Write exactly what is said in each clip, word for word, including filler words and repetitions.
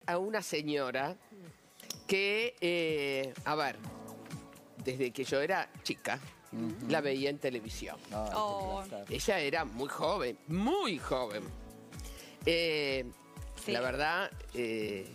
a una señora que, eh, a ver, desde que yo era chica, uh-huh. la veía en televisión. Ay, Oh. Ella era muy joven, muy joven. Eh, sí. La verdad, eh,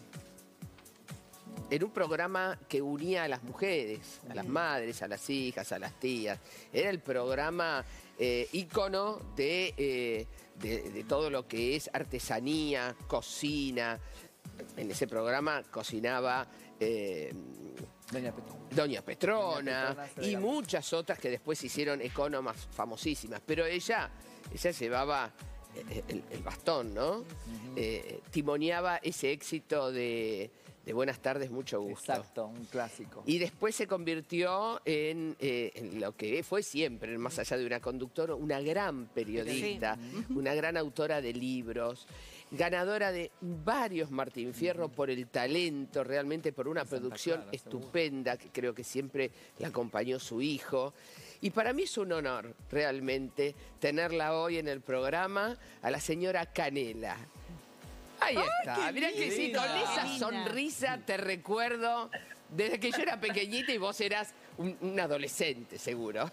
era un programa que unía a las mujeres, a las madres, a las hijas, a las tías. Era el programa eh, ícono de, eh, de, de todo lo que es artesanía, cocina. En ese programa cocinaba eh, Doña Petrona, Doña Petrona, Doña Petrona y muchas otras que después se hicieron economas famosísimas. Pero ella, ella llevaba el, el bastón, ¿no? Uh-huh. eh, timoneaba ese éxito de, de Buenas tardes, mucho gusto. Exacto, un clásico. Y después se convirtió en, eh, en lo que fue siempre, más allá de una conductora, una gran periodista, sí. una gran autora de libros, ganadora de varios Martín Fierro uh-huh. por el talento, realmente por una producción Clara, estupenda, seguro. Que creo que siempre la acompañó su hijo. Y para mí es un honor, realmente, tenerla hoy en el programa, a la señora Canela. Ahí ¡Ay, está, mirá que sí, con esa sonrisa te recuerdo desde que yo era pequeñita y vos eras un, un adolescente, seguro.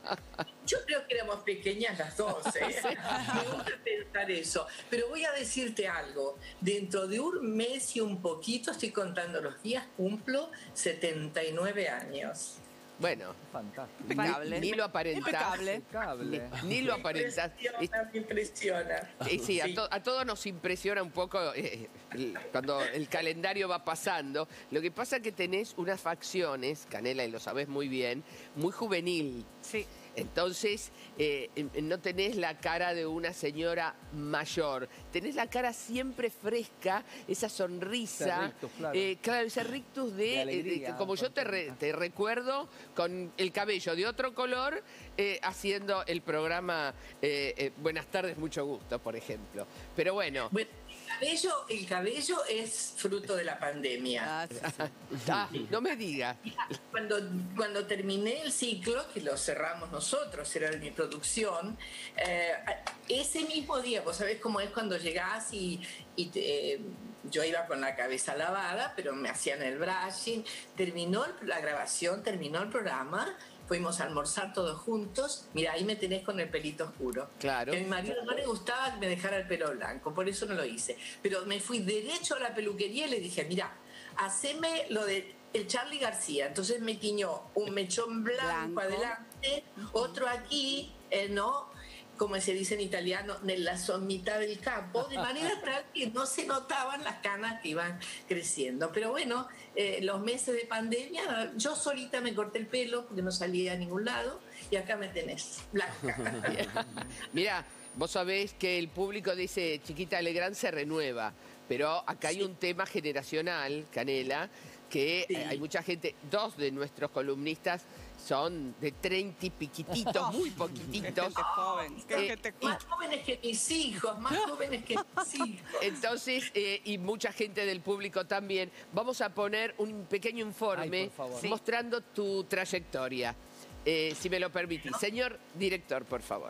Yo creo que éramos pequeñas las dos, ¿eh? Me gusta pensar eso. Pero voy a decirte algo. Dentro de un mes y un poquito, estoy contando los días, cumplo setenta y nueve años. Bueno, fantástico. Impecable. Ni, ni lo aparentás. Impecable. Ni, ni lo aparentás. Me impresiona, me impresiona. Sí, sí, a, to, a todos nos impresiona un poco eh, el, cuando el calendario va pasando. Lo que pasa es que tenés unas facciones, Canela, y lo sabés muy bien, muy juvenil. Sí. Entonces, eh, no tenés la cara de una señora mayor. Tenés la cara siempre fresca, esa sonrisa. Ese rictus, claro. Eh, claro, ese rictus de, de alegría, eh, de, como yo te, re, te recuerdo, con el cabello de otro color, eh, haciendo el programa eh, eh, Buenas tardes, mucho gusto, por ejemplo. Pero bueno... bueno. El cabello, el cabello es fruto de la pandemia. Ah, sí, sí. Ah, no me digas. Cuando, cuando terminé el ciclo, que lo cerramos nosotros, era de mi producción, eh, ese mismo día, vos sabés cómo es cuando llegás y, y te, eh, yo iba con la cabeza lavada, pero me hacían el brushing, terminó la grabación, terminó el programa. Fuimos a almorzar todos juntos. Mira, ahí me tenés con el pelito oscuro. Claro. Que a mi marido no le gustaba que me dejara el pelo blanco, por eso no lo hice. Pero me fui derecho a la peluquería y le dije, mira, haceme lo de el Charly García. Entonces me tiñó un mechón blanco, blanco. adelante, uh-huh. otro aquí, eh, ¿no? Como se dice en italiano, nella sommità del capo, de manera tal que no se notaban las canas que iban creciendo. Pero bueno, eh, los meses de pandemia, yo solita me corté el pelo porque no salía a ningún lado y acá me tenés, blanca. Mira, vos sabés que el público dice Chiquita Legrand se renueva, pero acá hay sí. un tema generacional, Canela, que sí. eh, hay mucha gente, dos de nuestros columnistas son de treinta y piquititos, muy poquititos. Gente joven, eh, gente más jóvenes que mis hijos, más jóvenes que mis hijos. Entonces, eh, y mucha gente del público también. Vamos a poner un pequeño informe Ay, mostrando tu trayectoria, eh, si me lo permitís. ¿No? Señor director, por favor.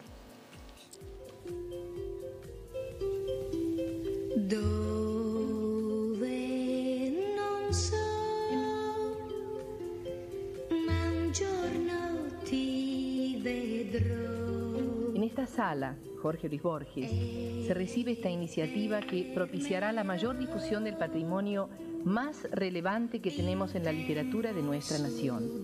En esta sala, Jorge Luis Borges, se recibe esta iniciativa que propiciará la mayor difusión del patrimonio más relevante que tenemos en la literatura de nuestra nación.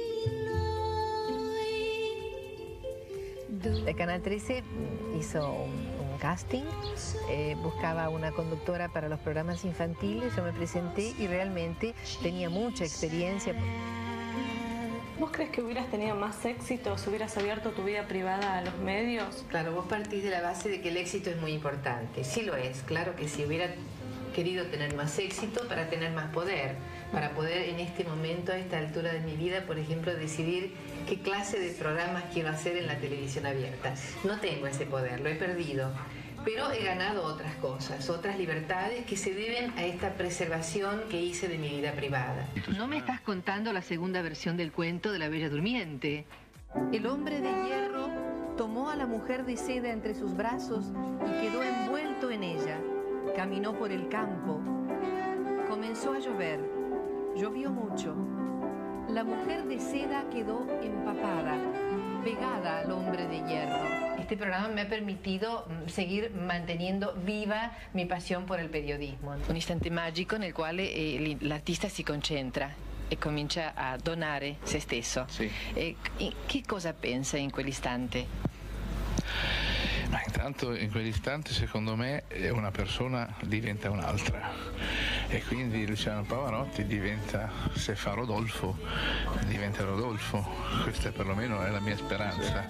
El Canal trece hizo un, un casting, eh, buscaba una conductora para los programas infantiles, yo me presenté y realmente tenía mucha experiencia. ¿Vos crees que hubieras tenido más éxito si hubieras abierto tu vida privada a los medios? Claro, vos partís de la base de que el éxito es muy importante. Sí lo es, claro que sí. Hubiera querido tener más éxito para tener más poder, para poder en este momento, a esta altura de mi vida, por ejemplo, decidir qué clase de programas quiero hacer en la televisión abierta. No tengo ese poder, lo he perdido. Pero he ganado otras cosas, otras libertades que se deben a esta preservación que hice de mi vida privada. No me estás contando la segunda versión del cuento de la Bella Durmiente. El hombre de hierro tomó a la mujer de seda entre sus brazos y quedó envuelto en ella. Caminó por el campo Comenzó a llover. Llovió mucho. La mujer de seda quedó empapada, pegada al hombre de hierro. Este programa me ha permitido seguir manteniendo viva mi passione per il periodismo. Un istante magico nel quale eh, l'artista si concentra e comincia a donare se stesso. Sì. E, che cosa pensa in quell'istante? Ma intanto in quell'istante secondo me una persona diventa un'altra e quindi Luciano Pavarotti diventa, se fa Rodolfo, diventa Rodolfo. Questa perlomeno è la mia speranza.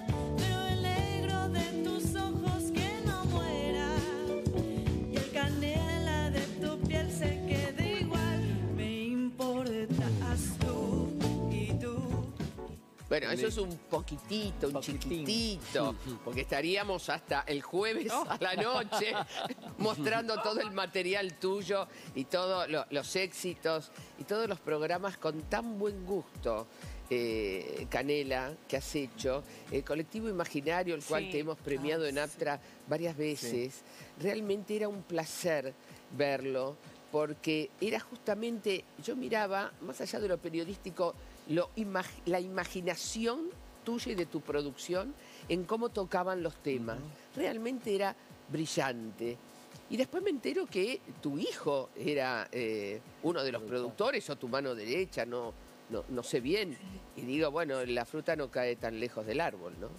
Bueno, eso es un poquitito, un Poquitín. chiquitito, porque estaríamos hasta el jueves a la noche mostrando todo el material tuyo y todos lo, los éxitos y todos los programas con tan buen gusto, eh, Canela, que has hecho. El Colectivo Imaginario, el cual Sí. te hemos premiado Ah, en APTRA varias veces. Realmente era un placer verlo, porque era justamente, yo miraba, más allá de lo periodístico, Lo imag la imaginación tuya y de tu producción en cómo tocaban los temas. Uh-huh. Realmente era brillante. Y después me entero que tu hijo era eh, uno de los productores o tu mano derecha, no, no, no sé bien. Y digo, bueno, la fruta no cae tan lejos del árbol, ¿no?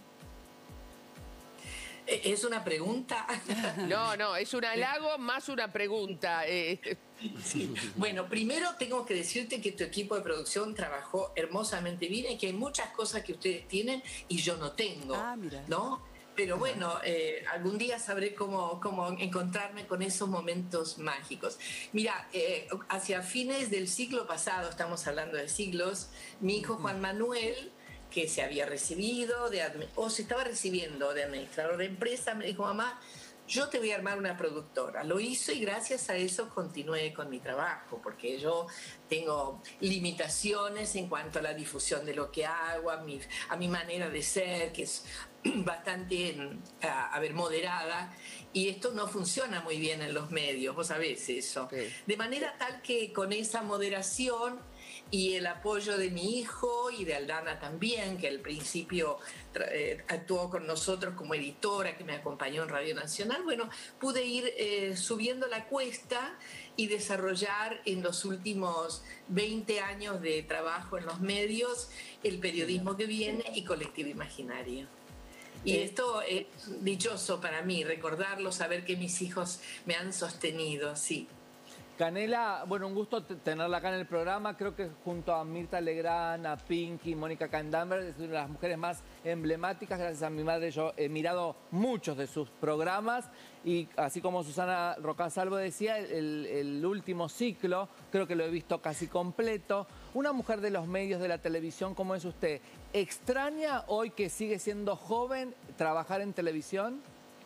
¿Es una pregunta? No, no, es un halago más una pregunta. Eh. Sí. Bueno, primero tengo que decirte que tu equipo de producción trabajó hermosamente bien y que hay muchas cosas que ustedes tienen y yo no tengo, Ah, mira. ¿no? Pero bueno, eh, algún día sabré cómo, cómo encontrarme con esos momentos mágicos. Mira, eh, hacia fines del siglo pasado, estamos hablando de siglos, mi hijo Juan Manuel, que se había recibido de, o se estaba recibiendo de administrador de empresa, me dijo, mamá, yo te voy a armar una productora. Lo hizo y gracias a eso continué con mi trabajo, porque yo tengo limitaciones en cuanto a la difusión de lo que hago, a mi, a mi manera de ser, que es bastante, a, a ver, moderada, y esto no funciona muy bien en los medios, vos sabés eso. Sí. De manera tal que con esa moderación y el apoyo de mi hijo y de Aldana también, que al principio eh, actuó con nosotros como editora, que me acompañó en Radio Nacional, bueno, pude ir eh, subiendo la cuesta y desarrollar en los últimos veinte años de trabajo en los medios el periodismo que viene y Colectivo Imaginario. Y esto es dichoso para mí, recordarlo, saber que mis hijos me han sostenido, sí. Canela, bueno, un gusto tenerla acá en el programa. Creo que junto a Mirta Legrand, a Pinky, Mónica Candanver, es una de las mujeres más emblemáticas. Gracias a mi madre yo he mirado muchos de sus programas y así como Susana Rocasalvo decía, el, el último ciclo creo que lo he visto casi completo. Una mujer de los medios, de la televisión, como es usted, ¿extraña hoy que sigue siendo joven trabajar en televisión?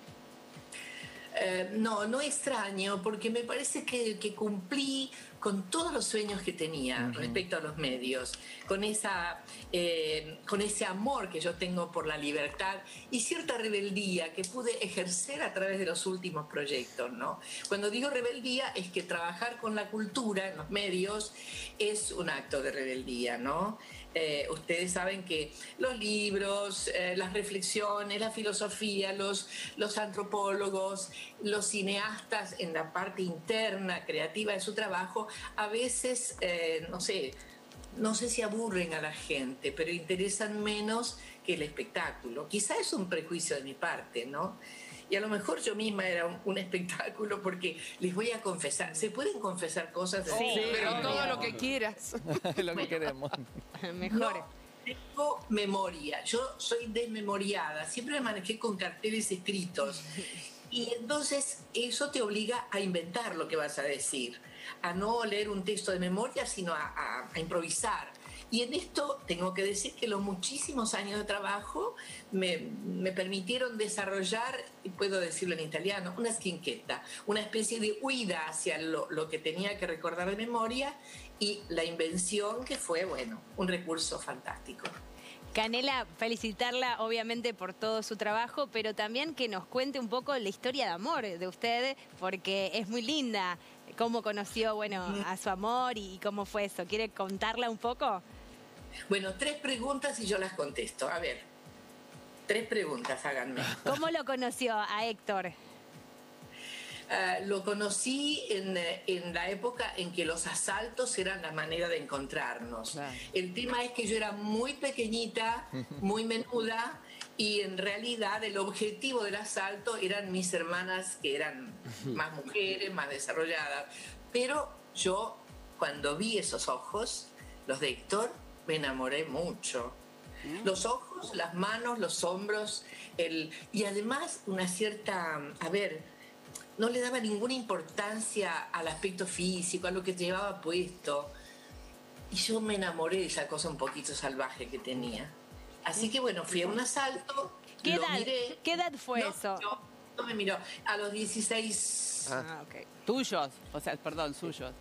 Eh, no, no extraño, porque me parece que, que cumplí con todos los sueños que tenía uh-huh. respecto a los medios, con, esa, eh, con ese amor que yo tengo por la libertad y cierta rebeldía que pude ejercer a través de los últimos proyectos, ¿no? Cuando digo rebeldía es que trabajar con la cultura en los medios es un acto de rebeldía, ¿no? Eh, ustedes saben que los libros, eh, las reflexiones, la filosofía, los, los antropólogos, los cineastas en la parte interna, creativa de su trabajo, a veces, eh, no sé, no sé si aburren a la gente, pero interesan menos que el espectáculo. Quizá es un prejuicio de mi parte, ¿no? Y a lo mejor yo misma era un, un espectáculo, porque les voy a confesar, ¿se pueden confesar cosas? Sí, sí, pero todo lo que quieras. Lo que queremos. Mejor. No tengo memoria, yo soy desmemoriada, siempre me manejé con carteles escritos. Y entonces eso te obliga a inventar lo que vas a decir, a no leer un texto de memoria, sino a, a, a improvisar. Y en esto tengo que decir que los muchísimos años de trabajo me, me permitieron desarrollar, y puedo decirlo en italiano, una schinchetta, una especie de huida hacia lo, lo que tenía que recordar de memoria, y la invención que fue, bueno, un recurso fantástico. Canela, felicitarla obviamente por todo su trabajo, pero también que nos cuente un poco la historia de amor de usted, porque es muy linda. cómo conoció, bueno, a su amor y cómo fue eso. ¿Quiere contarla un poco? Bueno, tres preguntas y yo las contesto. A ver, tres preguntas, háganme. ¿Cómo lo conoció a Héctor? Uh, lo conocí en, en la época en que los asaltos eran la manera de encontrarnos. Claro. El tema es que yo era muy pequeñita, muy menuda, y en realidad el objetivo del asalto eran mis hermanas, que eran más mujeres, más desarrolladas. Pero yo, cuando vi esos ojos, los de Héctor, me enamoré mucho. Los ojos, las manos, los hombros, el, y además una cierta, a ver, no le daba ninguna importancia al aspecto físico, a lo que llevaba puesto. Y yo me enamoré de esa cosa un poquito salvaje que tenía. Así que bueno, fui a un asalto, ¿Qué lo edad, miré. ¿Qué edad fue no, eso? No, no me miró. A los dieciséis. Ah, ok. ¿Tuyos? O sea, perdón, suyos.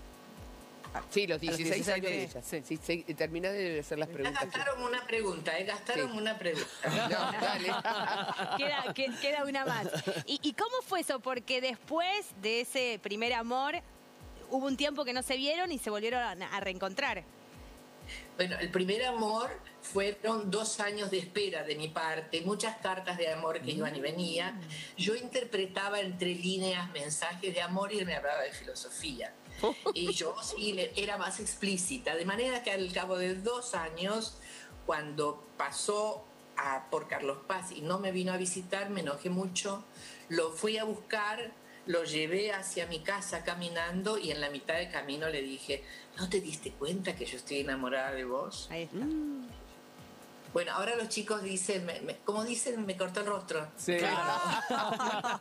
Sí, los dieciséis años de ella. Sí, sí, sí, terminá de hacer las preguntas. Ya gastaron una pregunta, ¿eh? Gastaron sí. una pregunta. No, dale. queda, que, queda una más. ¿Y, ¿Y cómo fue eso? Porque después de ese primer amor, hubo un tiempo que no se vieron y se volvieron a, a reencontrar. Bueno, el primer amor fueron dos años de espera de mi parte, muchas cartas de amor que iban y venían. Yo interpretaba entre líneas mensajes de amor y él me hablaba de filosofía. Y yo sí era más explícita, de manera que al cabo de dos años, cuando pasó a, por Carlos Paz y no me vino a visitar, me enojé mucho, lo fui a buscar, lo llevé hacia mi casa caminando y en la mitad del camino le dije, ¿no te diste cuenta que yo estoy enamorada de vos? Ahí está. Mm. Bueno, ahora los chicos dicen, me, me, como dicen, me cortó el rostro. Sí. Claro.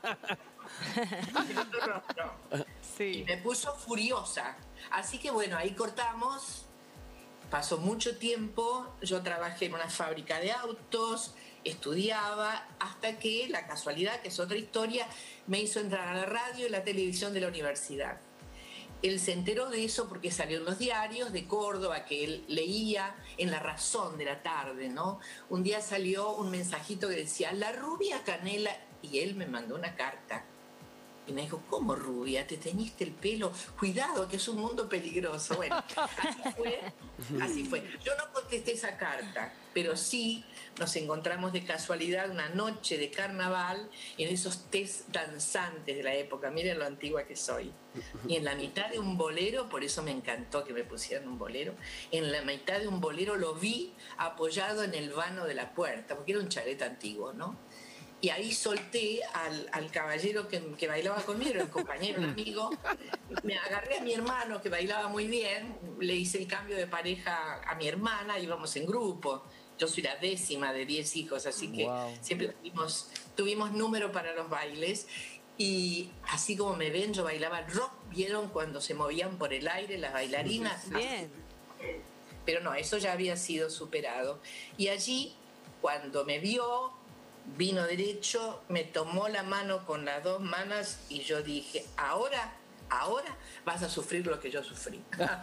me cortó el rostro. Sí. Y me puso furiosa. Así que bueno, ahí cortamos. Pasó mucho tiempo. Yo trabajé en una fábrica de autos, estudiaba, hasta que la casualidad, que es otra historia, me hizo entrar a la radio y la televisión de la universidad. Él se enteró de eso porque salió en los diarios de Córdoba, que él leía en La Razón de la tarde, ¿no? Un día salió un mensajito que decía, la rubia Canela, y él me mandó una carta. Y me dijo, ¿cómo rubia? ¿Te teñiste el pelo? Cuidado, que es un mundo peligroso. Bueno, así fue, así fue. Yo no contesté esa carta, pero sí nos encontramos de casualidad una noche de carnaval en esos test danzantes de la época. Miren lo antigua que soy. Y en la mitad de un bolero, por eso me encantó que me pusieran un bolero, en la mitad de un bolero lo vi apoyado en el vano de la puerta, porque era un chalet antiguo, ¿no? Y ahí solté al, al caballero que, que bailaba conmigo, era el compañero, el amigo. Me agarré a mi hermano que bailaba muy bien, le hice el cambio de pareja a mi hermana, íbamos en grupo. Yo soy la décima de diez hijos, así que wow. siempre tuvimos, tuvimos número para los bailes. Y así como me ven, yo bailaba rock, ¿vieron cuando se movían por el aire las bailarinas? Bien. Pero no, eso ya había sido superado. Y allí, cuando me vio, vino derecho, me tomó la mano con las dos manos y yo dije, ahora, ahora vas a sufrir lo que yo sufrí.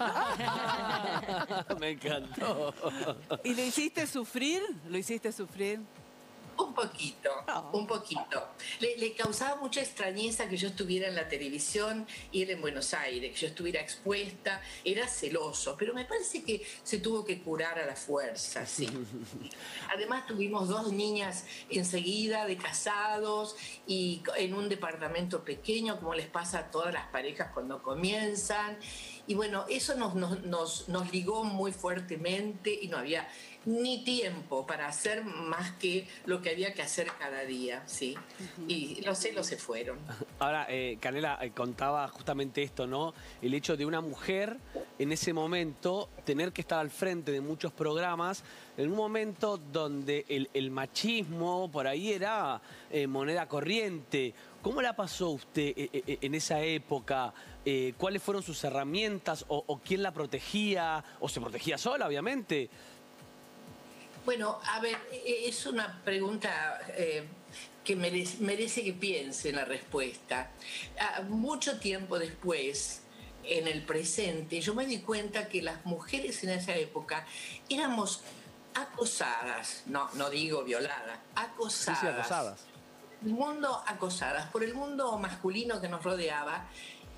Me encantó. ¿Y lo hiciste sufrir? ¿Lo hiciste sufrir? Un poquito, oh. un poquito. Le, le causaba mucha extrañeza que yo estuviera en la televisión y él en Buenos Aires, que yo estuviera expuesta. Era celoso, pero me parece que se tuvo que curar a la fuerza, sí. Además tuvimos dos niñas enseguida de casados y en un departamento pequeño, como les pasa a todas las parejas cuando comienzan. Y bueno, eso nos, nos, nos, nos ligó muy fuertemente y no había ni tiempo para hacer más que lo que había que hacer cada día, ¿sí? Y los celos se fueron. Ahora, eh, Canela eh, contaba justamente esto, ¿no? El hecho de una mujer en ese momento tener que estar al frente de muchos programas, en un momento donde el, el machismo por ahí era eh, moneda corriente. ¿Cómo la pasó usted eh, eh, en esa época? Eh, ¿Cuáles fueron sus herramientas? O, ¿O quién la protegía? ¿O se protegía sola, obviamente? Bueno, a ver, es una pregunta eh, que merece, merece que piense en la respuesta. Ah, mucho tiempo después, en el presente, yo me di cuenta que las mujeres en esa época éramos acosadas, no, no digo violadas, acosadas. Sí, sí, acosadas. El mundo acosadas por el mundo masculino que nos rodeaba.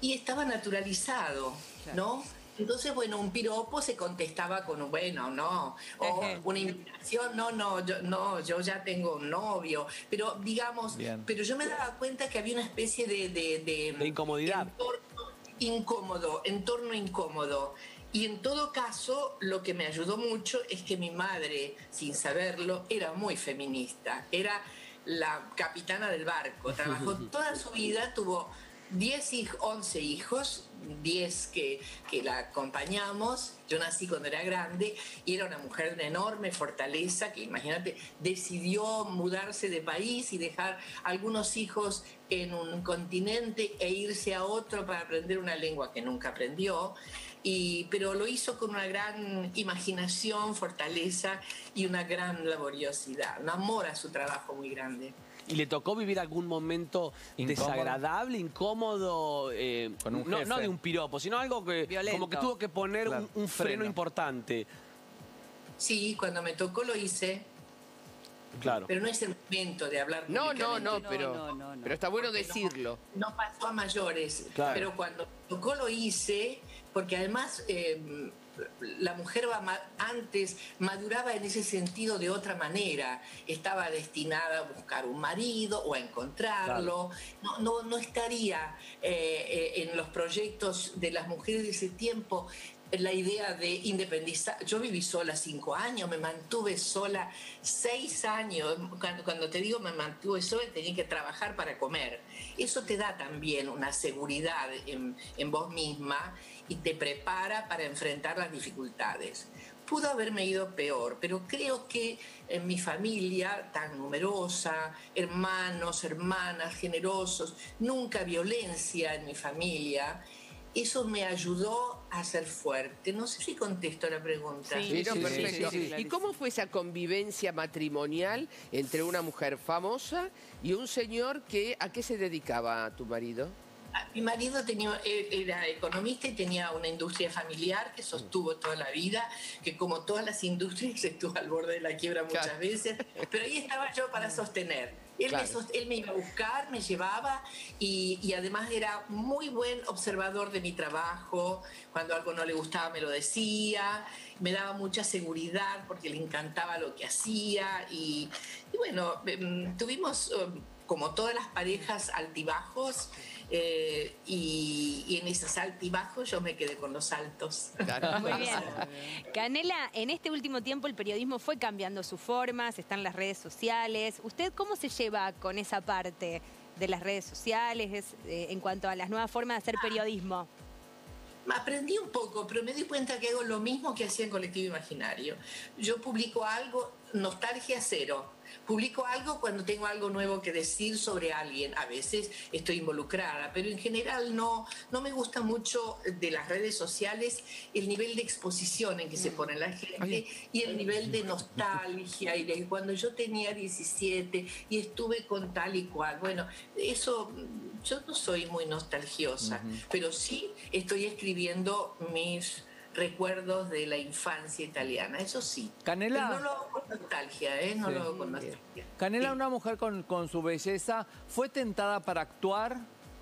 y estaba naturalizado, ¿no? Entonces, bueno, un piropo se contestaba con un bueno, no, o una invitación, no, no, yo, no, yo ya tengo un novio, pero digamos, Bien. pero yo me daba cuenta que había una especie de... De, de, de incomodidad. Entorno incómodo, entorno incómodo. Y en todo caso, lo que me ayudó mucho es que mi madre, sin saberlo, era muy feminista, era la capitana del barco, trabajó toda su vida, tuvo diez, once hijos, diez que, que la acompañamos. Yo nací cuando era grande y era una mujer de enorme fortaleza que, imagínate, decidió mudarse de país y dejar algunos hijos en un continente e irse a otro para aprender una lengua que nunca aprendió. Y, pero lo hizo con una gran imaginación, fortaleza y una gran laboriosidad, un amor a su trabajo muy grande. ¿Y le tocó vivir algún momento ¿Incómodo? desagradable, incómodo? Eh, Con un no, no de un piropo, sino algo que Violento. como que tuvo que poner claro. un, un freno, freno importante. Sí, cuando me tocó lo hice. Claro. Pero no es el momento de hablar No, no, no, pero, no, no, no. pero está bueno porque decirlo. No, no pasó a mayores, claro. pero cuando me tocó lo hice, porque además... Eh, la mujer va ma antes maduraba en ese sentido de otra manera, estaba destinada a buscar un marido o a encontrarlo, claro. no, no, no estaría eh, eh, en los proyectos de las mujeres de ese tiempo la idea de independizar. Yo viví sola cinco años, me mantuve sola seis años. Cuando, cuando te digo me mantuve sola, tenía que trabajar para comer. Eso te da también una seguridad en, en vos misma y te prepara para enfrentar las dificultades. Pudo haberme ido peor, pero creo que en mi familia tan numerosa, hermanos, hermanas, generosos, nunca violencia en mi familia, eso me ayudó a ser fuerte. No sé si contesto la pregunta. Sí, sí, no, perfecto. Sí, sí, sí. ¿Y cómo fue esa convivencia matrimonial entre una mujer famosa y un señor que a qué se dedicaba tu marido? Mi marido tenía, era economista y tenía una industria familiar que sostuvo toda la vida, que como todas las industrias estuvo al borde de la quiebra muchas claro. veces, pero ahí estaba yo para sostener. Él, claro. me, sost él me iba a buscar, me llevaba y, y además era muy buen observador de mi trabajo. Cuando algo no le gustaba me lo decía, me daba mucha seguridad porque le encantaba lo que hacía y, y bueno, tuvimos como todas las parejas altibajos. Eh, y, y en esos altibajos yo me quedé con los altos. Muy bien. Canela, en este último tiempo el periodismo fue cambiando sus formas, están las redes sociales. ¿Usted cómo se lleva con esa parte de las redes sociales eh, en cuanto a las nuevas formas de hacer periodismo? Aprendí un poco, pero me di cuenta que hago lo mismo que hacía en Colectivo Imaginario. Yo publico algo, nostalgia cero. Publico algo cuando tengo algo nuevo que decir sobre alguien. A veces estoy involucrada, pero en general no, no me gusta mucho de las redes sociales el nivel de exposición en que se pone la gente y el nivel de nostalgia y de cuando yo tenía diecisiete y estuve con tal y cual. Bueno, eso yo no soy muy nostalgiosa, uh-huh. pero sí estoy escribiendo mis recuerdos de la infancia italiana, eso sí. Canela. Pero no lo hago con nostalgia, ¿eh? No sí. lo hago con nostalgia. Canela, sí. una mujer con, con su belleza, ¿fue tentada para actuar?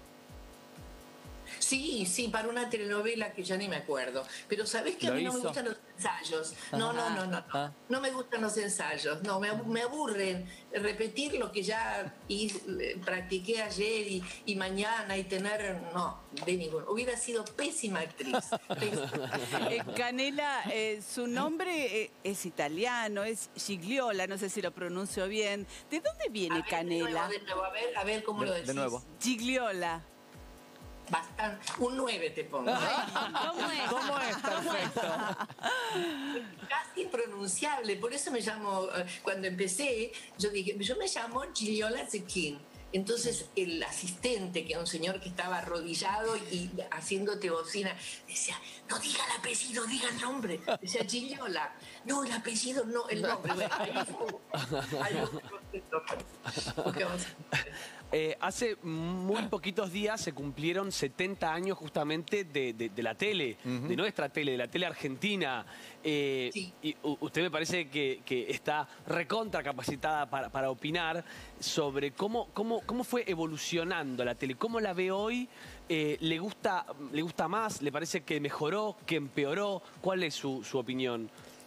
Sí, sí, para una telenovela que ya ni me acuerdo. Pero ¿sabés que a mí no me gustan los ensayos? No, no, no, no. No, Ah. no me gustan los ensayos. No, me, ab- me aburren repetir lo que ya hice, eh, practiqué ayer y, y mañana y tener... No, de ningún... Hubiera sido pésima actriz. Pésima. Eh, Canela, eh, su nombre eh, es italiano, es Gigliola, no sé si lo pronuncio bien. ¿De dónde viene A ver, de Canela? nuevo, de nuevo, a ver, a ver cómo De- lo de decís. nuevo. Gigliola. Bastante. Un nueve te pongo. ¿Cómo es? ¿Cómo es? Perfecto. Casi impronunciable, por eso me llamo, eh, cuando empecé, yo dije, yo me llamo Gigliola Zecchini. Entonces el asistente, que era un señor que estaba arrodillado y haciéndote bocina, decía, no diga el apellido, diga el nombre. Decía Gigliola. No, el apellido no, el nombre. Bueno, ahí fue. Ahí fue. Ok, vamos a- Eh, hace muy poquitos días se cumplieron setenta años justamente de, de, de la tele, uh-huh. de nuestra tele, de la tele argentina. Eh, sí. Y usted me parece que, que está recontra capacitada para, para opinar sobre cómo, cómo, cómo fue evolucionando la tele, cómo la ve hoy. Eh, ¿le gusta, ¿Le gusta más? ¿Le parece que mejoró, que empeoró? ¿Cuál es su, su opinión?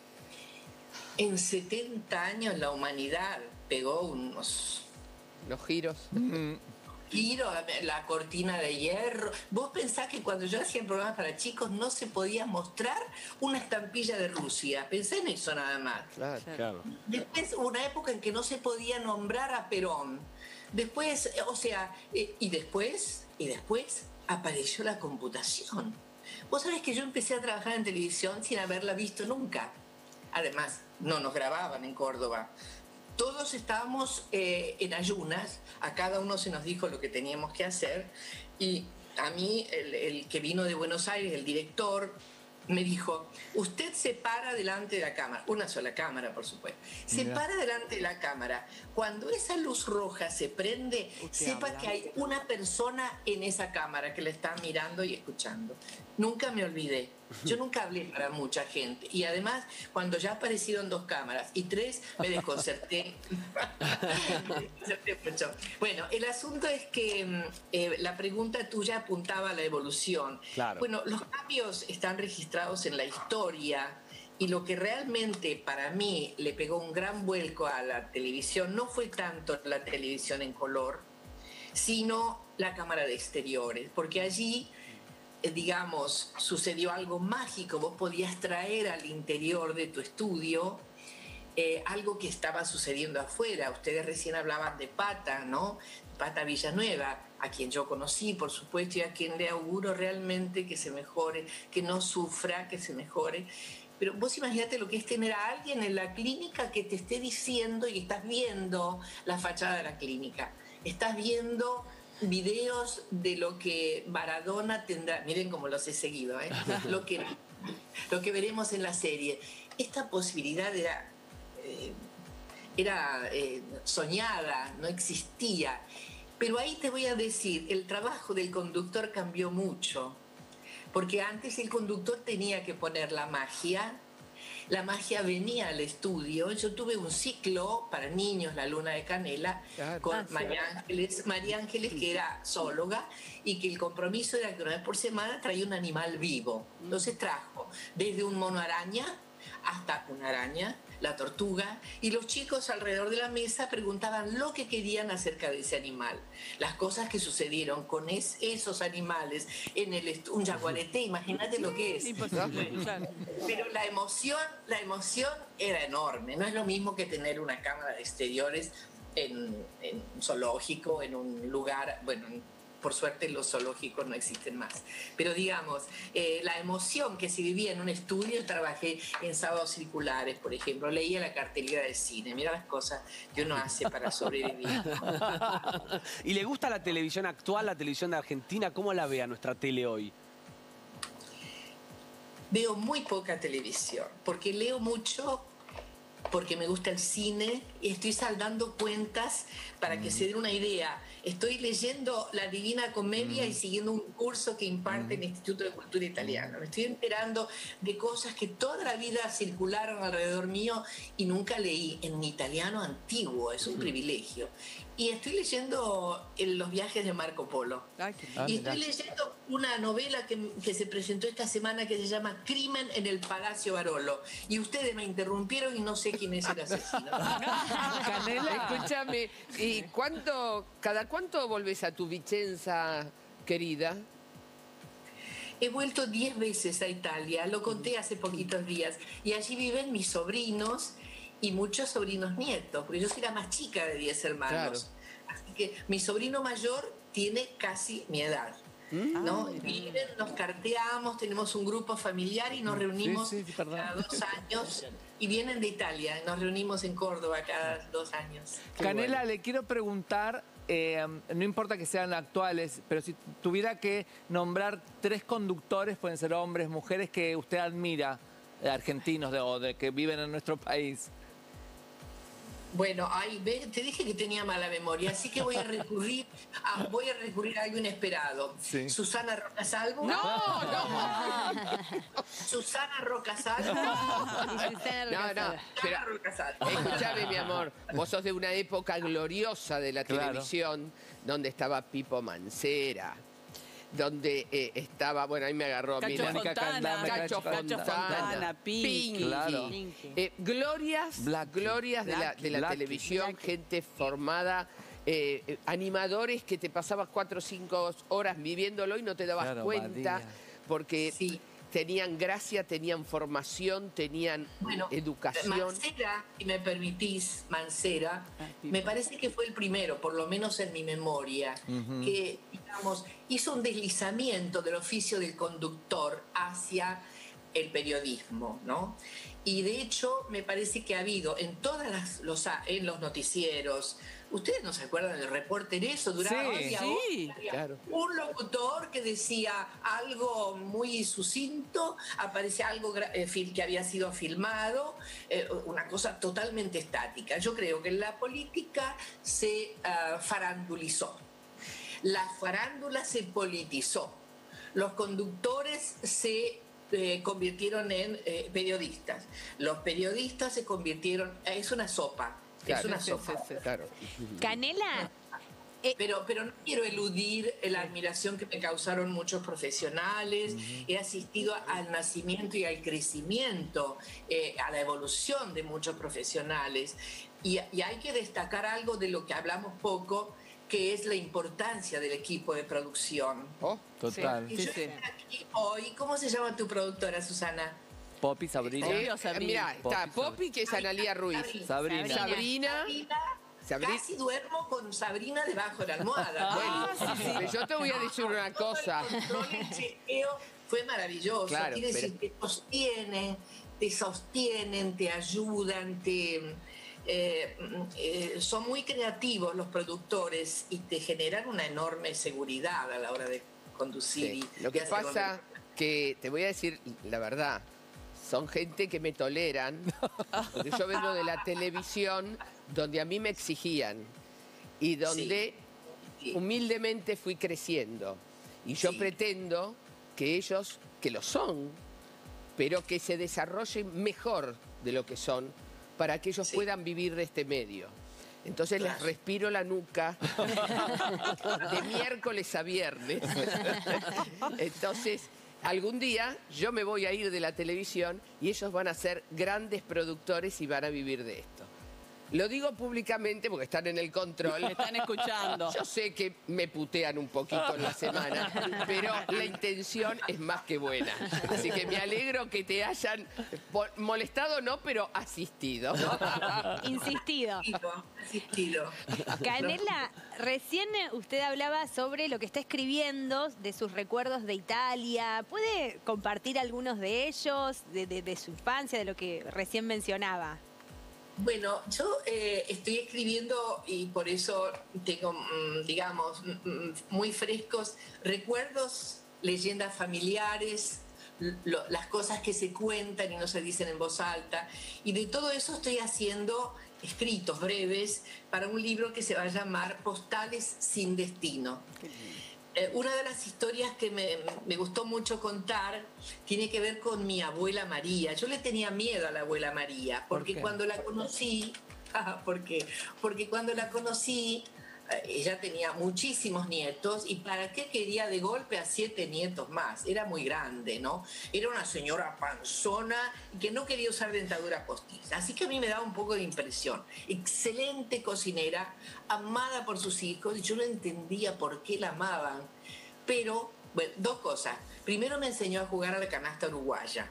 En setenta años la humanidad pegó unos... Los giros. Mm. Giro, la cortina de hierro. Vos pensás que cuando yo hacía programas para chicos no se podía mostrar una estampilla de Rusia. Pensé en eso nada más. Claro, claro. Después hubo una época en que no se podía nombrar a Perón. Después, o sea, eh, y después, y después apareció la computación. Vos sabés que yo empecé a trabajar en televisión sin haberla visto nunca. Además, no nos grababan en Córdoba. Todos estábamos eh, en ayunas, a cada uno se nos dijo lo que teníamos que hacer y a mí, el, el que vino de Buenos Aires, el director, me dijo, usted se para delante de la cámara, una sola cámara por supuesto, se Mira. para delante de la cámara, cuando esa luz roja se prende, sepa habla. que hay una persona en esa cámara que la está mirando y escuchando. Nunca me olvidé. Yo nunca hablé para mucha gente. Y además, cuando ya aparecieron dos cámaras y tres, me desconcerté. me desconcerté mucho. Bueno, el asunto es que eh, la pregunta tuya apuntaba a la evolución. Claro. Bueno, los cambios están registrados en la historia y lo que realmente para mí le pegó un gran vuelco a la televisión no fue tanto la televisión en color, sino la cámara de exteriores, porque allí... digamos, sucedió algo mágico, vos podías traer al interior de tu estudio eh, algo que estaba sucediendo afuera. Ustedes recién hablaban de Pata, ¿no? Pata Villanueva, a quien yo conocí, por supuesto, y a quien le auguro realmente que se mejore, que no sufra, que se mejore. Pero vos imaginate lo que es tener a alguien en la clínica que te esté diciendo y estás viendo la fachada de la clínica, estás viendo... videos de lo que Maradona tendrá, miren cómo los he seguido, ¿eh? lo, que, lo que veremos en la serie. Esta posibilidad era, eh, era eh, soñada, no existía. Pero ahí te voy a decir, el trabajo del conductor cambió mucho, porque antes el conductor tenía que poner la magia. La magia venía al estudio. Yo tuve un ciclo para niños, La Luna de Canela, claro. con ah, María Ángeles, María Ángeles, que era zoóloga, y que el compromiso era que una vez por semana traía un animal vivo. Entonces trajo desde un mono araña hasta una araña, la tortuga, y los chicos alrededor de la mesa preguntaban lo que querían acerca de ese animal, las cosas que sucedieron con es, esos animales en el un jaguarete, imagínate lo que es. Imposible, claro. Pero la emoción, la emoción era enorme, no es lo mismo que tener una cámara de exteriores en, en un zoológico, en un lugar, bueno, por suerte los zoológicos no existen más. Pero digamos, eh, la emoción que se vivía en un estudio, trabajé en sábados circulares, por ejemplo, leía la cartelera del cine, mira las cosas que uno hace para sobrevivir. ¿Y le gusta la televisión actual, la televisión de Argentina? ¿Cómo la ve a nuestra tele hoy? Veo muy poca televisión, porque leo mucho, porque me gusta el cine y estoy saldando cuentas para que mm. se den una idea. Estoy leyendo La Divina Comedia mm. y siguiendo un curso que imparte mm. el Instituto de Cultura Italiana. Me estoy enterando de cosas que toda la vida circularon alrededor mío y nunca leí en italiano antiguo. Es un mm. privilegio. Y estoy leyendo Los viajes de Marco Polo. Ay, qué... ah, y estoy leyendo una novela que, que se presentó esta semana que se llama Crimen en el Palacio Barolo. Y ustedes me interrumpieron y no sé quién es el asesino. Canela, escúchame, ¿y cuánto, cada cuánto volvés a tu Vicenza querida? He vuelto diez veces a Italia, lo conté hace poquitos días. Y allí viven mis sobrinos y muchos sobrinos nietos, porque yo soy la más chica de diez hermanos. Claro. Así que mi sobrino mayor tiene casi mi edad. ¿no? Ah, viven, nos carteamos, tenemos un grupo familiar y nos reunimos sí, sí, cada dos años. Y vienen de Italia, nos reunimos en Córdoba cada dos años. Canela, bueno. le quiero preguntar, eh, no importa que sean actuales, pero si tuviera que nombrar tres conductores, pueden ser hombres, mujeres, que usted admira, eh, argentinos de, o de que viven en nuestro país. Bueno, ahí ves, te dije que tenía mala memoria, así que voy a recurrir a, voy a recurrir a algo inesperado. Sí. Susana Rocasalvo. No, no. Susana Rocasalvo. No, no. Pero, escúchame, mi amor, vos sos de una época gloriosa de la claro. televisión, donde estaba Pipo Mancera, donde eh, estaba, bueno, ahí me agarró Cacho mira, Fontana, Cacho Fontana, Fontana Pinky, Pinky. Claro. Eh, glorias, Black, glorias Black, de la, de la Black, televisión, Black. gente formada, eh, eh, animadores que te pasabas cuatro o cinco horas viviéndolo y no te dabas Claro, cuenta, Badía. porque sí. tenían gracia, tenían formación, tenían bueno, educación. Mancera, si me permitís, Mancera, me parece que fue el primero, por lo menos en mi memoria, uh-huh. que, digamos, hizo un deslizamiento del oficio del conductor hacia el periodismo, ¿no? Y de hecho, me parece que ha habido en todas las, los, en los noticieros, ¿ustedes no se acuerdan del Reporter eso? Duraba sí, media sí. hora, Claro. Un locutor que decía algo muy sucinto, aparecía algo eh, que había sido filmado, eh, una cosa totalmente estática. Yo creo que la política se uh, farandulizó, la farándula se politizó, los conductores se Eh, convirtieron en eh, periodistas. Los periodistas se convirtieron... Eh, es una sopa. Claro, es una sí, sopa. sí, sí, claro. Canela... Pero, pero no quiero eludir la admiración que me causaron muchos profesionales. Uh-huh. He asistido al nacimiento y al crecimiento, eh, a la evolución de muchos profesionales. Y, y hay que destacar algo de lo que hablamos poco, que es la importancia del equipo de producción. Oh, total. Y yo sí, sí. aquí hoy, ¿cómo se llama tu productora, Susana? Poppy, Sabrina. Eh, o Sabrina? Mira, está Poppy, que es Analía Ruiz. Sabrina. Sabrina. Sabrina. Sabrina. Sabrina. Casi duermo con Sabrina debajo de la almohada. Bueno, Ah, sí, sí. pero yo te voy a decir una Todo cosa. El control, el chequeo fue maravilloso. Claro, Quiere pero... decir, te sostienen, te sostienen, te ayudan, te... Eh, eh, son muy creativos los productores y te generan una enorme seguridad a la hora de conducir. Sí. Y, Lo que y pasa que, te voy a decir la verdad, son gente que me toleran, porque yo vengo de la televisión donde a mí me exigían y donde sí. Sí. humildemente fui creciendo. Y yo Sí. pretendo que ellos, que lo son, pero que se desarrollen mejor de lo que son, para que ellos sí. puedan vivir de este medio. Entonces claro. les respiro la nuca de miércoles a viernes. Entonces, algún día yo me voy a ir de la televisión y ellos van a ser grandes productores y van a vivir de esto. Lo digo públicamente porque están en el control. Me están escuchando. Yo sé que me putean un poquito en la semana, pero la intención es más que buena. Así que me alegro que te hayan molestado, no, pero asistido. Insistido. Asistido. Canela, recién usted hablaba sobre lo que está escribiendo, de sus recuerdos de Italia. ¿Puede compartir algunos de ellos, de, de, de su infancia, de lo que recién mencionaba? Bueno, yo eh, estoy escribiendo y por eso tengo, mmm, digamos, mmm, muy frescos recuerdos, leyendas familiares, lo, las cosas que se cuentan y no se dicen en voz alta. Y de todo eso estoy haciendo escritos breves para un libro que se va a llamar Postales sin destino. Eh, una de las historias que me, me gustó mucho contar tiene que ver con mi abuela María. Yo le tenía miedo a la abuela María, porque ¿Por cuando la conocí, ah, ¿por qué? Porque cuando la conocí, eh, ella tenía muchísimos nietos, y ¿para qué quería de golpe a siete nietos más? Era muy grande, ¿no? Era una señora panzona que no quería usar dentadura postiza, así que a mí me daba un poco de impresión. Excelente cocinera, amada por sus hijos, y yo no entendía por qué la amaban. Pero, bueno, dos cosas. Primero, me enseñó a jugar a la canasta uruguaya,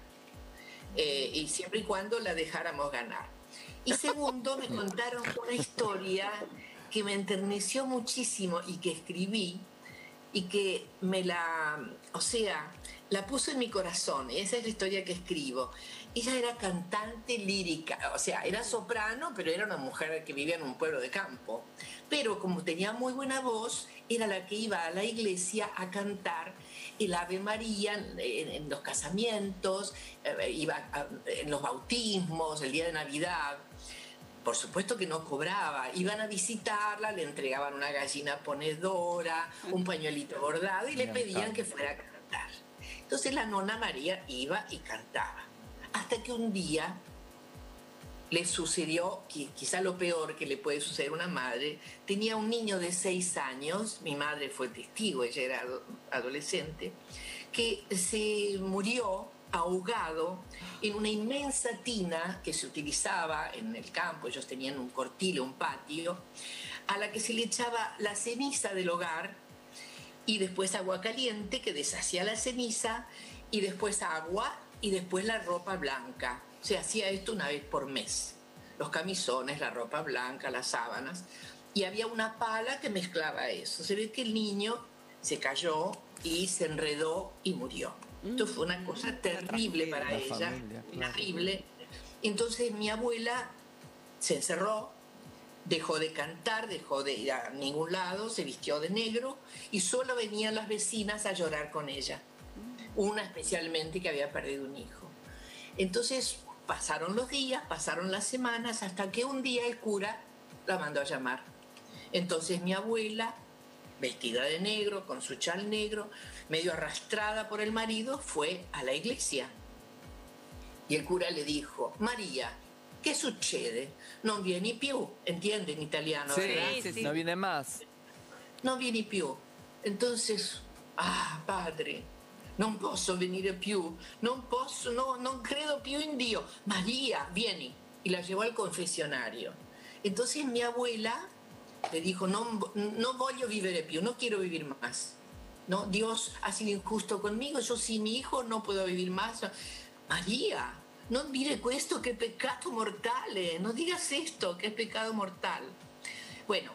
eh, y siempre y cuando la dejáramos ganar. Y segundo, me contaron una historia que me enterneció muchísimo y que escribí, y que me la, o sea, la puso en mi corazón. Esa es la historia que escribo. Ella era cantante lírica, o sea, era soprano, pero era una mujer que vivía en un pueblo de campo. Pero como tenía muy buena voz, era la que iba a la iglesia a cantar el Ave María en, en los casamientos, eh, iba a, en los bautismos, el día de Navidad. por supuesto que no cobraba. Iban a visitarla, le entregaban una gallina ponedora, un pañuelito bordado y le pedían que fuera a cantar. Entonces la nona María iba y cantaba. Hasta que un día le sucedió, quizá lo peor que le puede suceder a una madre, tenía un niño de seis años, mi madre fue testigo, ella era adolescente, que se murió ahogado en una inmensa tina que se utilizaba en el campo, ellos tenían un cortilo, un patio, a la que se le echaba la ceniza del hogar y después agua caliente que deshacía la ceniza y después agua y después la ropa blanca. Se hacía esto una vez por mes, los camisones, la ropa blanca, las sábanas, y había una pala que mezclaba eso. Se ve que el niño se cayó y se enredó y murió. Esto fue una cosa terrible para ella, terrible. Entonces mi abuela se encerró, dejó de cantar, dejó de ir a ningún lado, se vistió de negro y solo venían las vecinas a llorar con ella. Una especialmente que había perdido un hijo. Entonces pasaron los días, pasaron las semanas, hasta que un día el cura la mandó a llamar. Entonces mi abuela, vestida de negro, con su chal negro, medio arrastrada por el marido, fue a la iglesia. Y el cura le dijo: María, ¿qué sucede? Non vieni più, entiende en italiano, sí, ¿verdad? Sí, sí. No viene más. Non vieni più. Entonces, ah, padre, non posso venire più, non posso, no, non credo più in Dio. María, vieni. Y la llevó al confesionario. Entonces mi abuela le dijo: no, no voglio vivere più, no quiero vivir más. ¿No? Dios ha sido injusto conmigo, yo sin mi hijo no puedo vivir más. María, non dire questo, che peccato mortale, no digas esto, que es pecado mortal. Bueno,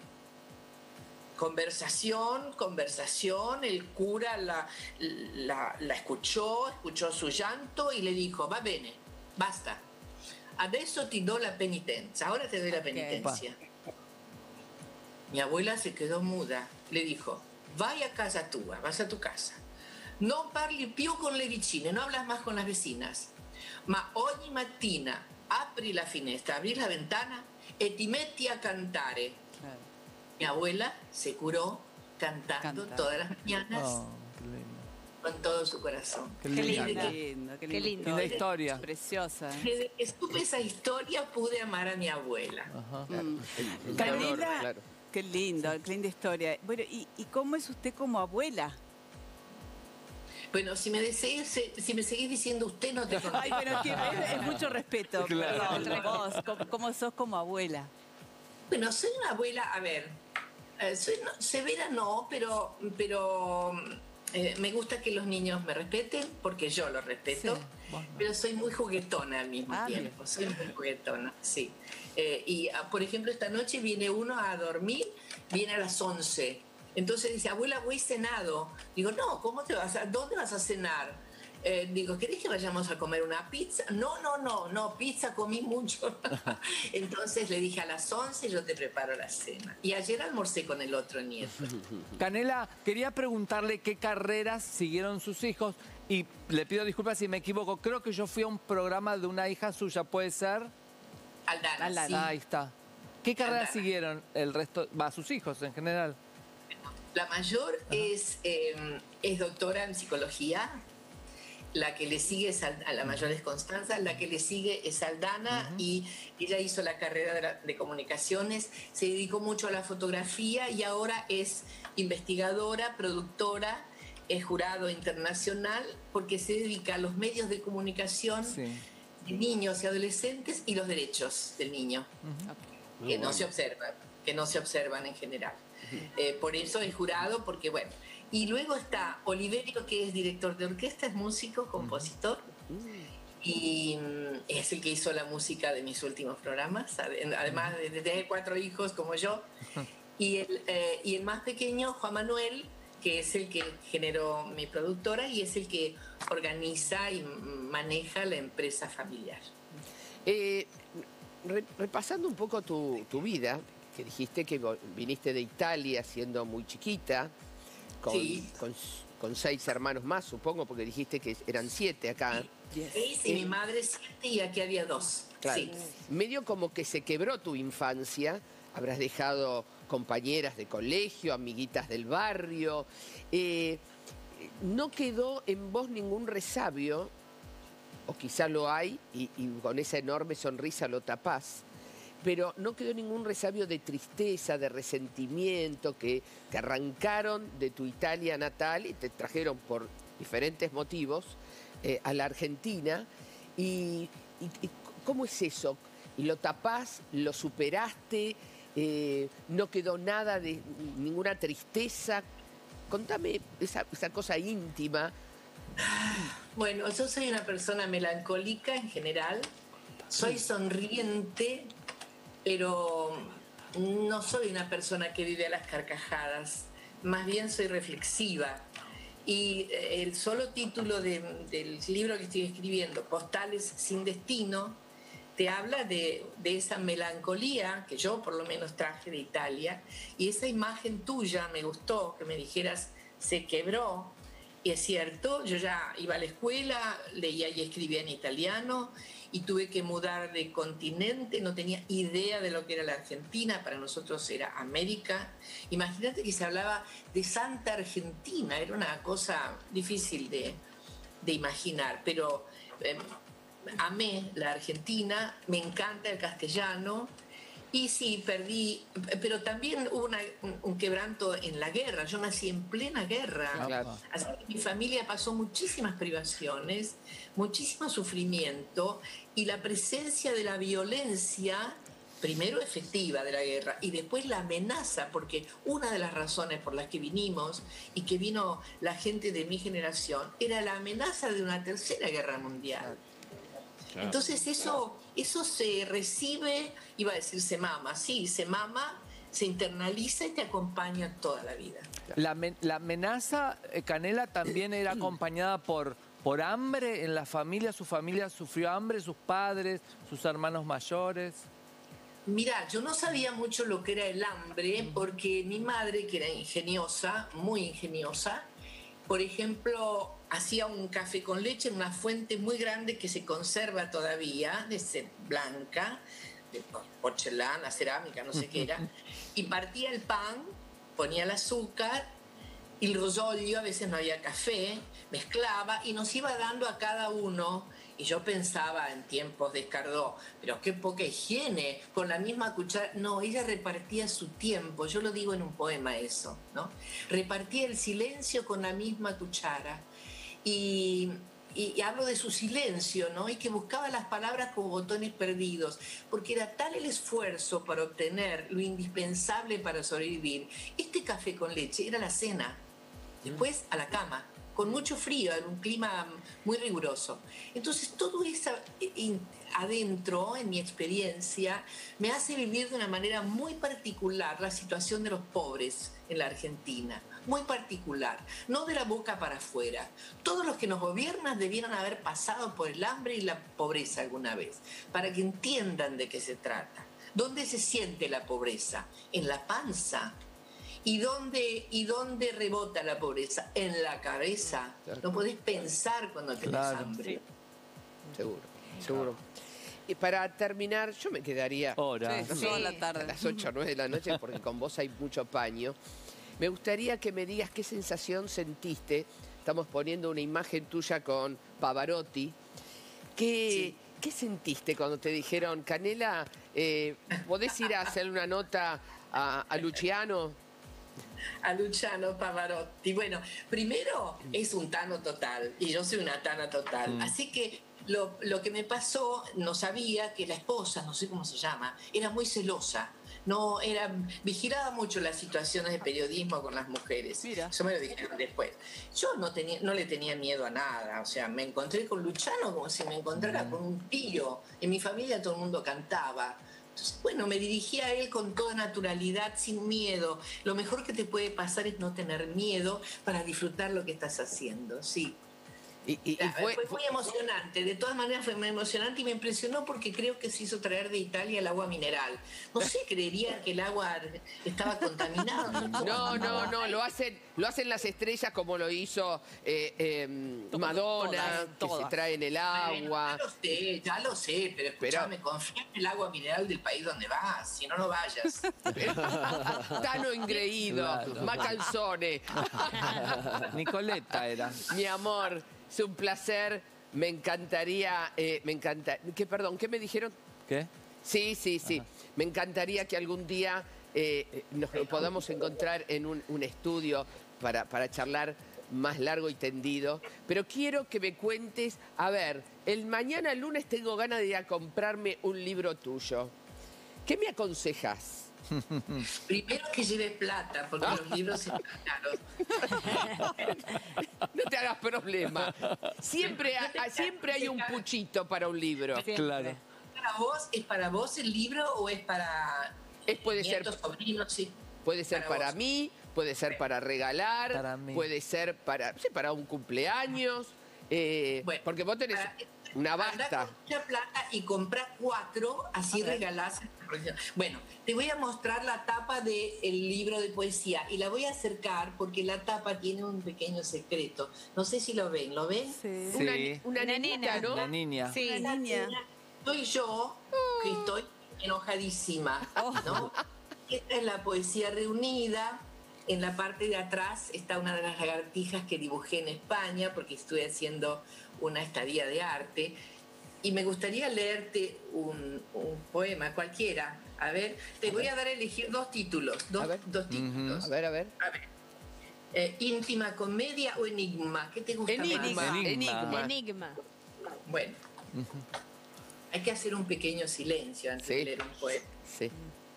conversación, conversación, el cura la, la, la escuchó, escuchó su llanto y le dijo: va bene, basta, adesso ti do la penitenza, ahora te doy la penitencia. Okay. Mi abuela se quedó muda, le dijo: vai a casa tua, vas a tu casa, non parli più con le vicine, no hablas más con las vecinas, ma ogni mattina apri la finestra, abri la ventana e ti metti a cantare. Claro. Mi abuela se curó cantando Canta. todas las mañanas oh, con todo su corazón. Qué lindo, qué lindo, qué lindo. Qué linda historia. Es preciosa. ¿eh? Desde que supe esa historia pude amar a mi abuela. Ajá. Mm. Canela, claro. Qué lindo, qué linda historia. Bueno, ¿y, y cómo es usted como abuela? Bueno, si me, desees, si me seguís diciendo usted, no te contesto. Ay, bueno, es, es mucho respeto. Claro. Perdón, vos, ¿cómo, ¿cómo sos como abuela? Bueno, soy una abuela, a ver, eh, soy no, severa no, pero, pero eh, me gusta que los niños me respeten, porque yo los respeto, sí, bueno. Pero soy muy juguetona al mismo ah, tiempo, bien. soy muy juguetona, sí. Eh, y, por ejemplo, esta noche viene uno a dormir, viene a las once. Entonces dice: abuela, voy cenado. Digo: no, ¿cómo te vas a, ¿dónde vas a cenar? Eh, digo: ¿querés que vayamos a comer una pizza? No, no, no, no, pizza comí mucho. Entonces le dije: a las once yo te preparo la cena. Y ayer almorcé con el otro nieto. Canela, quería preguntarle qué carreras siguieron sus hijos. Y le pido disculpas si me equivoco. Creo que yo fui a un programa de una hija suya, ¿puede ser? Aldana, Aldana. Sí. Ahí está. ¿Qué carreras Aldana. siguieron el resto, va, sus hijos en general? La mayor es, eh, es doctora en psicología, la que le sigue es, a la mayor es Constanza, la que le sigue es Aldana, uh-huh. y ella hizo la carrera de, la, de comunicaciones, se dedicó mucho a la fotografía y ahora es investigadora, productora, es jurado internacional, porque se dedica a los medios de comunicación sí. de niños y adolescentes y los derechos del niño, uh-huh. que no se observan, que no se observan en general. Eh, por eso es jurado, porque bueno. Y luego está Oliverio, que es director de orquesta, es músico, compositor, y mm, es el que hizo la música de mis últimos programas, además de tener cuatro hijos como yo. Y el, eh, y el más pequeño, Juan Manuel, que es el que generó mi productora y es el que organiza y maneja la empresa familiar. Eh, re, repasando un poco tu, tu vida, que dijiste que viniste de Italia siendo muy chiquita, con, sí. con, con seis hermanos más, supongo, porque dijiste que eran siete acá. Seis y mi madre siete y aquí había dos. Claro. Sí. Medio como que se quebró tu infancia, habrás dejado compañeras de colegio, amiguitas del barrio. Eh, no quedó en vos ningún resabio, o quizá lo hay, y, y con esa enorme sonrisa lo tapás, pero no quedó ningún resabio de tristeza, de resentimiento, que, que arrancaron de tu Italia natal y te trajeron por diferentes motivos eh, a la Argentina. Y, y, y ¿cómo es eso? ¿Y lo tapás? ¿Lo superaste? Eh, ¿No quedó nada de ninguna tristeza? Contame esa, esa cosa íntima. Bueno, yo soy una persona melancólica en general. Soy sonriente, pero no soy una persona que vive a las carcajadas. Más bien soy reflexiva. Y el solo título de, del libro que estoy escribiendo, Postales sin destino, te habla de, de esa melancolía que yo por lo menos traje de Italia, y esa imagen tuya me gustó, que me dijeras, se quebró. Y es cierto, yo ya iba a la escuela, leía y escribía en italiano, y tuve que mudar de continente, no tenía idea de lo que era la Argentina, para nosotros era América. Imagínate que se hablaba de Santa Argentina, era una cosa difícil de, de imaginar, pero eh, amé la Argentina, me encanta el castellano, y sí, perdí, pero también hubo una, un, un quebranto en la guerra. Yo nací en plena guerra, Claro. así que mi familia pasó muchísimas privaciones, muchísimo sufrimiento, y la presencia de la violencia, primero efectiva de la guerra y después la amenaza, porque una de las razones por las que vinimos y que vino la gente de mi generación era la amenaza de una tercera guerra mundial. Claro. Entonces eso, eso se recibe, iba a decir se mama, sí, se mama, se internaliza y te acompaña toda la vida. La, la amenaza, eh, Canela, también era acompañada por, por hambre en la familia. ¿Su familia sufrió hambre? ¿Sus padres? ¿Sus hermanos mayores? Mira, yo no sabía mucho lo que era el hambre porque mi madre, que era ingeniosa, muy ingeniosa, por ejemplo, hacía un café con leche en una fuente muy grande que se conserva todavía, de ser blanca, de porcelana, cerámica, no sé qué era, y partía el pan, ponía el azúcar, y el rosolio, a veces no había café, mezclaba y nos iba dando a cada uno. Y yo pensaba en tiempos de Escardó, pero qué poca higiene, con la misma cuchara. No, ella repartía su tiempo, yo lo digo en un poema eso, ¿no? Repartía el silencio con la misma cuchara. Y, y, y hablo de su silencio, ¿no? Y que buscaba las palabras como botones perdidos, porque era tal el esfuerzo para obtener lo indispensable para sobrevivir. Este café con leche era la cena, después a la cama, con mucho frío, en un clima muy riguroso. Entonces, todo eso adentro, en mi experiencia, me hace vivir de una manera muy particular la situación de los pobres en la Argentina. Muy particular, no de la boca para afuera. Todos los que nos gobiernan debieran haber pasado por el hambre y la pobreza alguna vez, para que entiendan de qué se trata. ¿Dónde se siente la pobreza? En la panza. ¿Y dónde, ¿Y dónde rebota la pobreza? En la cabeza. No podés pensar cuando tenés Claro. hambre. Sí. Seguro, seguro. Y para terminar, yo me quedaría Horas. Sí, no sé, toda la tarde. a las ocho o nueve de la noche, porque con vos hay mucho paño. Me gustaría que me digas qué sensación sentiste. Estamos poniendo una imagen tuya con Pavarotti. ¿Qué, Sí. ¿qué sentiste cuando te dijeron, Canela, eh, podés ir a hacer una nota a, a Luciano? A Luciano Pavarotti. Bueno, primero es un tano total y yo soy una tana total. Mm. Así que lo, lo que me pasó, no sabía que la esposa, no sé cómo se llama, era muy celosa. No, era, vigilaba mucho las situaciones de periodismo con las mujeres. Mira. Eso me lo dijeron después. Yo no, tenía, no le tenía miedo a nada. O sea, me encontré con Luciano como si me encontrara con un tío. En mi familia todo el mundo cantaba. Entonces, bueno, me dirigí a él con toda naturalidad, sin miedo. Lo mejor que te puede pasar es no tener miedo para disfrutar lo que estás haciendo, sí. Y, y- y fue, fue, fue muy emocionante, de todas maneras fue muy emocionante y me impresionó porque creo que se hizo traer de Italia el agua mineral. No sé, creería que el agua estaba contaminada. No, no, no, lo hacen, lo hacen las estrellas como lo hizo eh, eh, Madonna, todas, que todas. se trae en el Bueno, agua. ya lo sé, ya lo sé, pero escúchame, confía en el agua mineral del país donde vas, si no, no vayas. Tano Ingreído, Claro. Macalzone. Nicoletta era. Mi amor, es un placer. Me encantaría, eh, me encanta. ¿Qué, perdón, qué me dijeron? ¿Qué? Sí, sí, sí. Me encantaría que algún día eh, nos podamos encontrar en un, un estudio para, para charlar más largo y tendido. Pero quiero que me cuentes, a ver, el mañana lunes tengo ganas de ir a comprarme un libro tuyo. ¿Qué me aconsejas? Primero que lleves plata, porque los libros están caros. No te hagas problema. Siempre, No te ha- siempre hay un cagas. puchito para un libro. Claro. ¿Para vos, ¿Es para vos el libro o es para Es, puede ser, nietos, sobrinos? Sí. puede ser para para vos. mí, puede ser para regalar, Para mí. puede ser para, sí, para un cumpleaños. eh, Bueno, porque vos tenés para- una Andá basta. con mucha plata y comprá cuatro, así regalás. Bueno, te voy a mostrar la tapa del libro de poesía y la voy a acercar porque la tapa tiene un pequeño secreto. No sé si lo ven, ¿lo ven? Sí. Una, Sí. una Una nenita, nena. ¿no? La niña. Sí. Una niña. Soy yo, que estoy enojadísima, ¿no? Esta es la poesía reunida. En la parte de atrás está una de las lagartijas que dibujé en España, porque estoy haciendo una estadía de arte. Y me gustaría leerte un, un poema, cualquiera. A ver, te voy a dar a elegir dos títulos. Dos, A ver. dos títulos. A ver, a ver. A ver. Eh, ¿Íntima comedia o enigma? ¿Qué te gusta Enigma, más? Enigma. enigma. Enigma. Bueno, hay que hacer un pequeño silencio antes Sí. de leer un poema. Sí.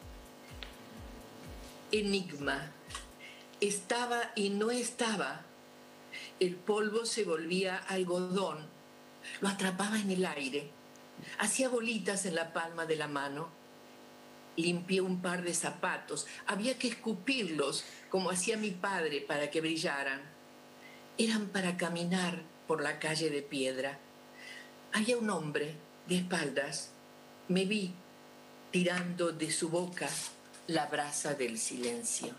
Enigma. Estaba y no estaba. El polvo se volvía algodón. Lo atrapaba en el aire. Hacía bolitas en la palma de la mano. Limpié un par de zapatos. Había que escupirlos, como hacía mi padre, para que brillaran. Eran para caminar por la calle de piedra. Había un hombre de espaldas. Me vi tirando de su boca la brasa del silencio.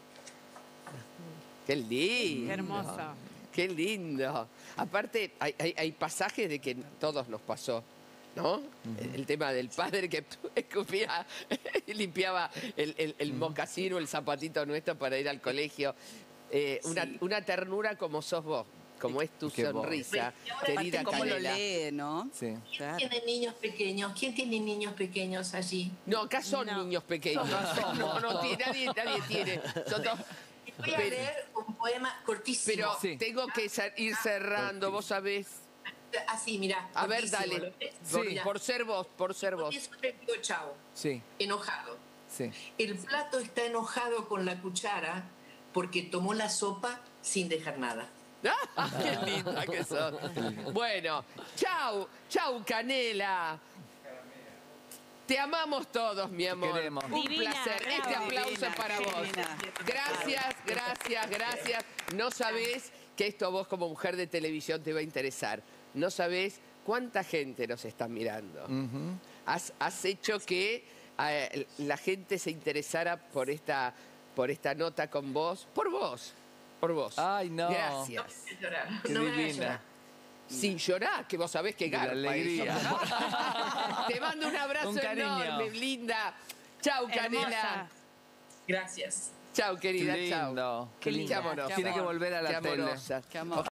Qué lindo. Qué hermoso. Qué lindo. Aparte, hay, hay- hay pasajes de que todos nos pasó, ¿no? el, el tema del padre que escupía y limpiaba el, el, el mocasín o el zapatito nuestro para ir al colegio. Eh, una, Sí. una ternura como sos vos, como es tu Qué vos. sonrisa, Y ahora, querida Aparte, cómo lo Canela. lee, ¿no? Sí. Claro. ¿Quién tiene niños pequeños? ¿Quién tiene niños pequeños allí? No, acá son No. niños pequeños. No, no, tiene- nadie, nadie tiene. Son todos- Voy a Pero- leer un poema cortísimo. Pero Sí. tengo que cer- ir cerrando, vos sabés. Así, mira. A ver, cortísimo, dale. ¿lo ves? Por, Mira. por ser vos, por ser vos. Y eso le digo chao, Sí. enojado. Sí. El plato está enojado con la cuchara porque tomó la sopa sin dejar nada. ¡Ah, qué linda que sos! Bueno, chau, chau, Canela. Te amamos todos, mi amor. queremos. Un Divina, placer. bravo. Este aplauso Divina, es para qué vos. divina. Gracias, gracias, gracias. No sabés que esto a vos como mujer de televisión te va a interesar. No sabés cuánta gente nos está mirando. Ujú. Has, has hecho que eh, la gente se interesara por esta, por esta nota con vos. Por vos. Por vos. Ay, no. Gracias. No me hagas llorar, Qué no me hagas divina. llorar. Sí, llorá, que vos sabés que De la garpa alegría. eso. Te mando un abrazo Un cariño. enorme, linda. Chau, Canela. Hermosa. Gracias. Chau, querida, Qué chau. lindo. Qué linda. amorosa. Qué Tiene que amor. volver a la Qué tele. amorosa. Qué amor.